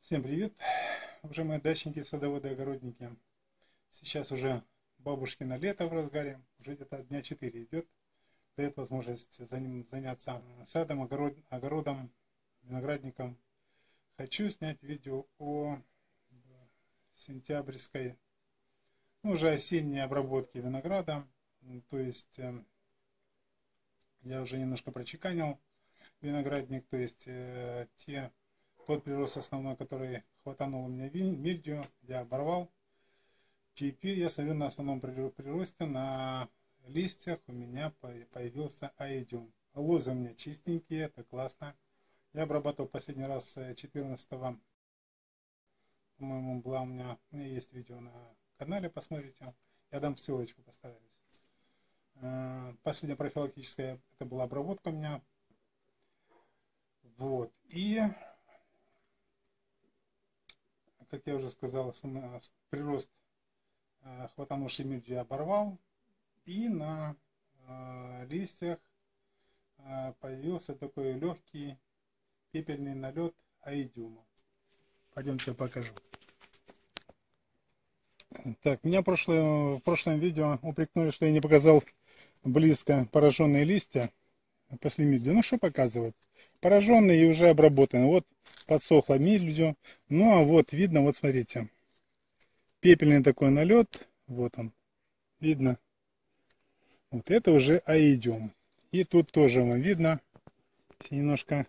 Всем привет, уже мои дачники, садоводы, огородники. Сейчас уже бабушкино лето в разгаре, уже где-то дня 4 идет. Дает возможность заняться садом, огородом, виноградником. Хочу снять видео о сентябрьской, уже осенней обработке винограда. То есть я уже немножко прочеканил виноградник, то есть тот прирост основной, который хватанул у меня мильдию, я оборвал. Теперь я смотрю на основном приросте, на листьях у меня появился аидиум. Лозы у меня чистенькие, это классно. Я обрабатывал последний раз 14-го. По-моему, у меня есть видео на канале, посмотрите. Я дам ссылочку, постараюсь. Последняя профилактическая, это была обработка у меня. Вот. И как я уже сказал, прирост хватанувший мильдию я оборвал. И на листьях появился такой легкий пепельный налет аидиума. Пойдемте покажу. Так, меня в прошлом видео упрекнули, что я не показал близко пораженные листья после мильдию. Ну что показывать? Пораженные и уже обработаны. Вот подсохла мильдию. Ну а вот видно, вот смотрите. Пепельный такой налет. Вот он. Видно. Вот это уже аидиум. И тут тоже вам видно. Немножко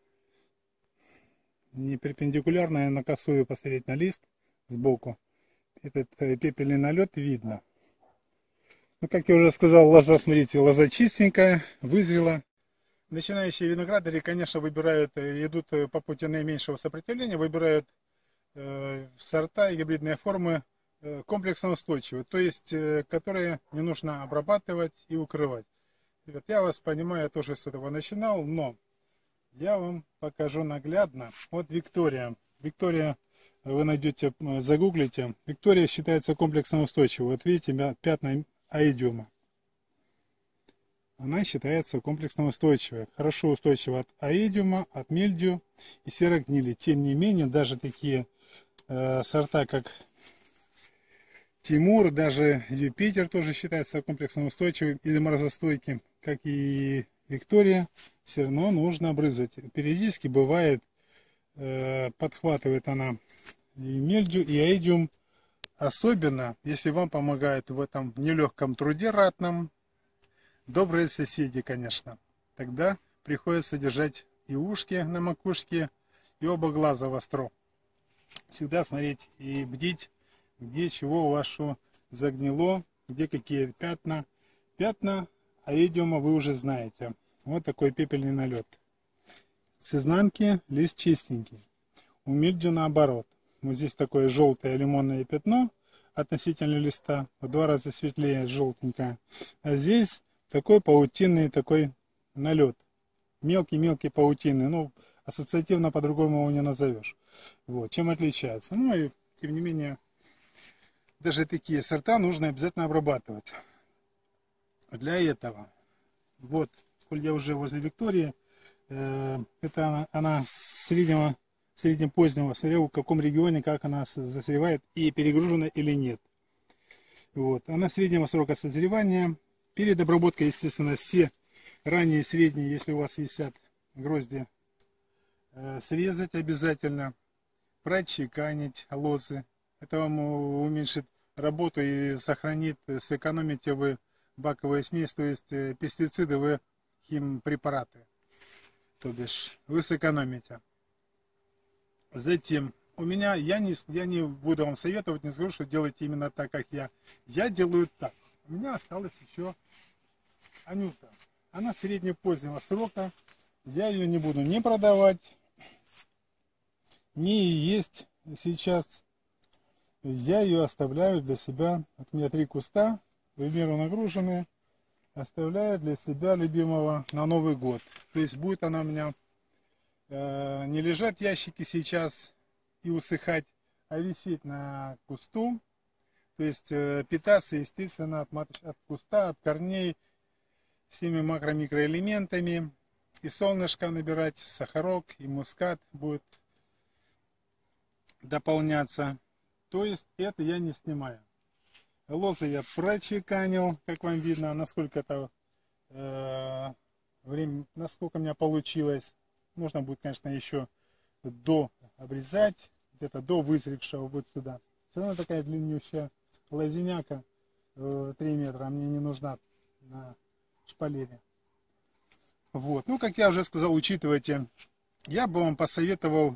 не перпендикулярно, а на косую посмотреть на лист сбоку. Этот пепельный налет видно. Ну, как я уже сказал, лоза, смотрите, лоза чистенькая, вызрела. Начинающие виноградари, конечно, идут по пути наименьшего сопротивления, выбирают сорта и гибридные формы комплексно устойчивые, то есть которые не нужно обрабатывать и укрывать. Ребят, я вас понимаю, я тоже с этого начинал, но я вам покажу наглядно. Вот Виктория. Виктория, вы найдете, загуглите. Виктория считается комплексно устойчивой. Вот видите, пятна аидиума. Она считается комплексно устойчивой. Хорошо устойчива от аидиума, от мильдию и серой гнили. Тем не менее, даже такие сорта, как Тимур, даже Юпитер тоже считается комплексно устойчивым или морозостойким, как и Виктория, все равно нужно брызгать. Периодически бывает, подхватывает она и мильдию, и аидиум, особенно если вам помогает в этом нелегком труде ратном добрые соседи, конечно. Тогда приходится держать и ушки на макушке, и оба глаза востро. Всегда смотреть и бдить, где чего у вас что загнило, где какие пятна. Пятна аидиума вы уже знаете. Вот такой пепельный налет. С изнанки лист чистенький. У мильдию наоборот. Вот здесь такое желтое лимонное пятно относительно листа, в 2 раза светлее желтенькое. А здесь такой паутинный такой налет. Мелкий-мелкий паутинный. Ну, ассоциативно по-другому его не назовешь. Вот. Чем отличается? Ну и тем не менее, даже такие сорта нужно обязательно обрабатывать. Для этого, вот, коль я уже возле Виктории, это она среднепозднего, смотря в каком регионе, как она созревает и перегружена или нет. Вот. Она среднего срока созревания. Перед обработкой, естественно, все ранние и средние, если у вас висят грозди, срезать обязательно, прочеканить лозы. Это вам уменьшит работу и сохранит, сэкономите вы баковую смесь, то есть пестициды, вы химпрепараты. То бишь вы сэкономите. Затем у меня, я не буду вам советовать, не скажу, что делайте именно так, как я. Я делаю так. У меня осталась еще Анюта. Она среднепозднего срока. Я ее не буду ни продавать, ни есть сейчас. Я ее оставляю для себя. Вот у меня 3 куста, в меру нагруженные. Оставляю для себя любимого на Новый год. То есть будет она у меня не лежать в ящике сейчас и усыхать, а висеть на кусту. То есть питаться, естественно, от куста, от корней, всеми макро-микроэлементами. И солнышко набирать, сахарок, и мускат будет дополняться. То есть это я не снимаю. Лозы я прочеканил, как вам видно, насколько это время, насколько у меня получилось. Можно будет, конечно, еще до обрезать, где-то до вызревшего вот сюда. Все равно такая длиннющая лозиняка 3 метра мне не нужна на шпалере. Вот. Ну, как я уже сказал, учитывайте, я бы вам посоветовал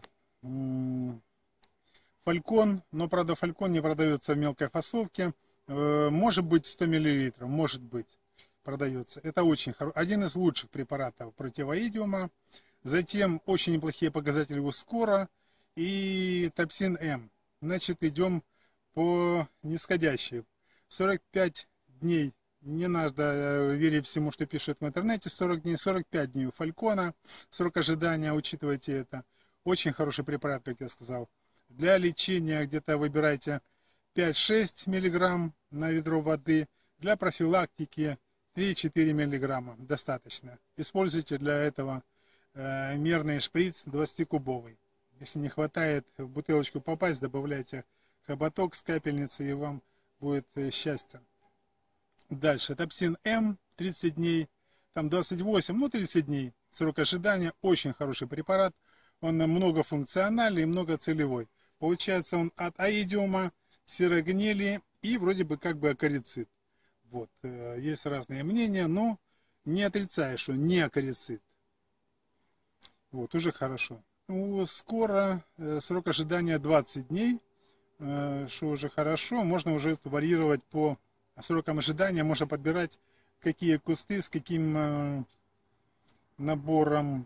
фалькон, но, правда, фалькон не продается в мелкой фасовке. Может быть 100 мл, может быть, продается. Это очень один из лучших препаратов против аидиума. Затем очень неплохие показатели у скора и топсин М. Значит, идем по нисходящей. 45 дней, не надо верить всему, что пишут в интернете, 40 дней, 45 дней у фалькона, срок ожидания, учитывайте это. Очень хороший препарат, как я сказал. Для лечения где-то выбирайте 5-6 мг на ведро воды. Для профилактики 3-4 мг достаточно. Используйте для этого мерный шприц 20-кубовый. Если не хватает в бутылочку попасть, добавляйте хоботок с капельницы, и вам будет счастье. Дальше. Топсин М 30 дней, там 28, ну 30 дней. Срок ожидания. Очень хороший препарат. Он многофункциональный и многоцелевой. Получается он от аидиума, серой гнили и вроде бы как бы акарицид. Вот. Есть разные мнения, но не отрицаю, что не акарицид. Вот, уже хорошо. Скоро срок ожидания 20 дней, что уже хорошо. Можно уже варьировать по срокам ожидания, можно подбирать какие кусты, с каким набором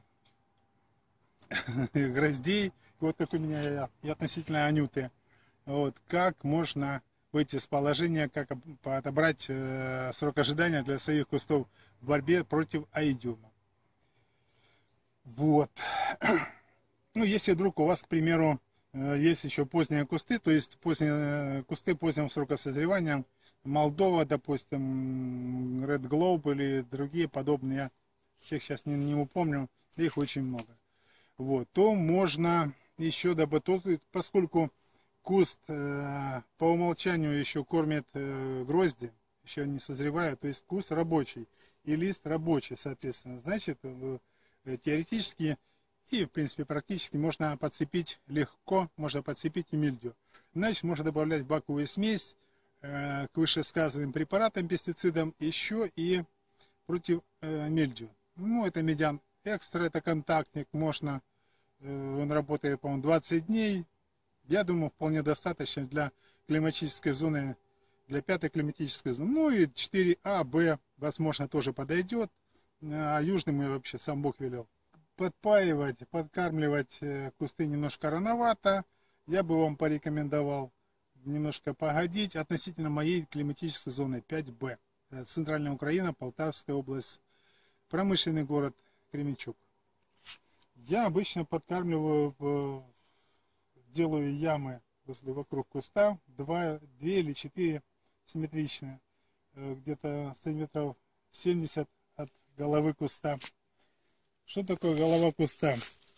гроздей. Вот как у меня и относительно анюты. Вот, как можно выйти из положения, как отобрать срок ожидания для своих кустов в борьбе против аидиума. Вот. Ну, если вдруг у вас, к примеру, есть еще поздние кусты, то есть кусты позднего срока созревания, Молдова, допустим, Red Globe или другие подобные, я всех сейчас не упомню, их очень много. Вот, то можно еще добавить, поскольку куст по умолчанию еще кормит грозди, еще не созревая, то есть куст рабочий и лист рабочий, соответственно, значит, теоретически и, в принципе, практически можно подцепить легко, можно подцепить и мильдию. Значит, можно добавлять баковую смесь к вышесказанным препаратам, пестицидам, еще и против мильдию. Ну, это медиан экстра, это контактник, можно, он работает, по-моему, 20 дней. Я думаю, вполне достаточно для климатической зоны, для 5-й климатической зоны. Ну и 4А, Б, возможно, тоже подойдет. А южным я вообще сам Бог велел. Подпаивать, подкармливать кусты немножко рановато. Я бы вам порекомендовал немножко погодить относительно моей климатической зоны 5Б. Центральная Украина, Полтавская область, промышленный город Кременчуг. Я обычно подкармливаю, делаю ямы вокруг куста, 2 или 4 симметричные, где-то сантиметров 70 от головы куста. Что такое голова куста?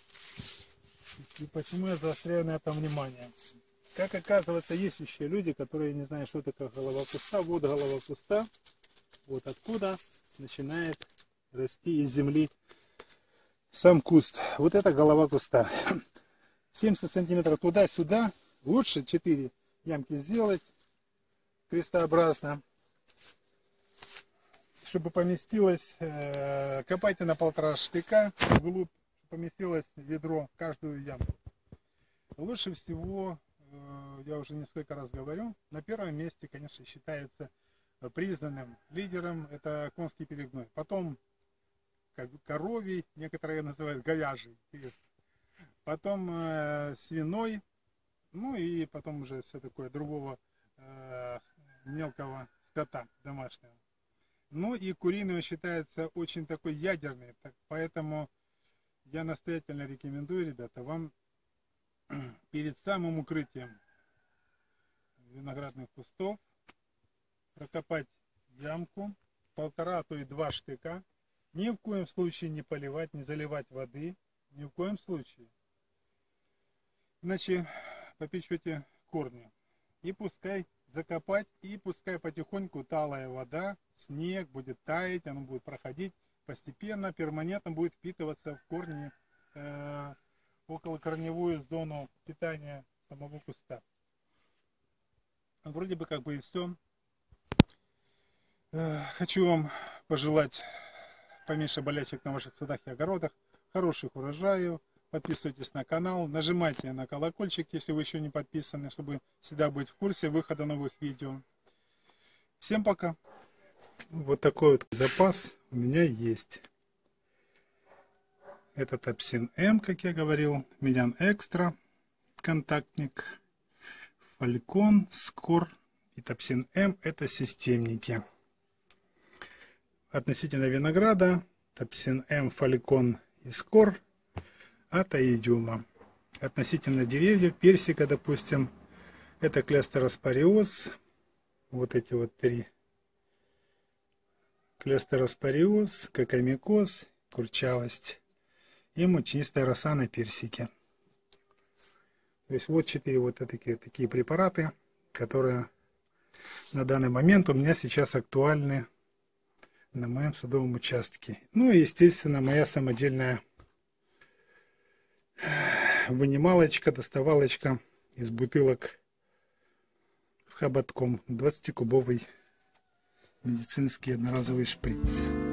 И почему я заостряю на этом внимание? Как оказывается, есть еще люди, которые не знают, что такое голова куста. Вот голова куста, вот откуда начинает расти из земли сам куст. Вот это голова куста. 70 сантиметров туда-сюда. Лучше 4 ямки сделать крестообразно, чтобы поместилось, копайте на 1,5 штыка вглубь, поместилось ведро в каждую ямку. Лучше всего, я уже несколько раз говорю, на первом месте, конечно, считается признанным лидером, это конский перегной. Потом коровий, некоторые называют говяжий, потом свиной, ну и потом уже все такое другого мелкого скота домашнего. Ну и куриный считается очень такой ядерный, поэтому я настоятельно рекомендую, ребята, вам перед самым укрытием виноградных кустов прокопать ямку 1,5, а то и 2 штыка. Ни в коем случае не поливать, не заливать воды, ни в коем случае. Иначе попечете корни. И пускай закопать, и пускай потихоньку талая вода, снег будет таять, оно будет проходить постепенно, перманентно будет впитываться в корни, около корневую зону питания самого куста. Вроде бы как бы и все. Хочу вам пожелать поменьше болячек на ваших садах и огородах, хороших урожаев. Подписывайтесь на канал, нажимайте на колокольчик, если вы еще не подписаны, чтобы всегда быть в курсе выхода новых видео. Всем пока! Вот такой вот запас у меня есть. Это Топсин М, как я говорил, Медян Экстра, контактник, Фалькон, Скор и Топсин М — это системники. Относительно винограда, Топсин М, Фалькон и Скор от Аидиума. Относительно деревьев, персика, допустим, это Клестероспориоз. Вот эти вот три. Клестероспориоз, кокомикоз, курчавость и мучнистая роса на персике. То есть вот 4 вот такие препараты, которые на данный момент у меня сейчас актуальны на моем садовом участке. Ну и, естественно, моя самодельная вынималочка, доставалочка из бутылок с хоботком, 20-кубовый медицинский одноразовый шприц.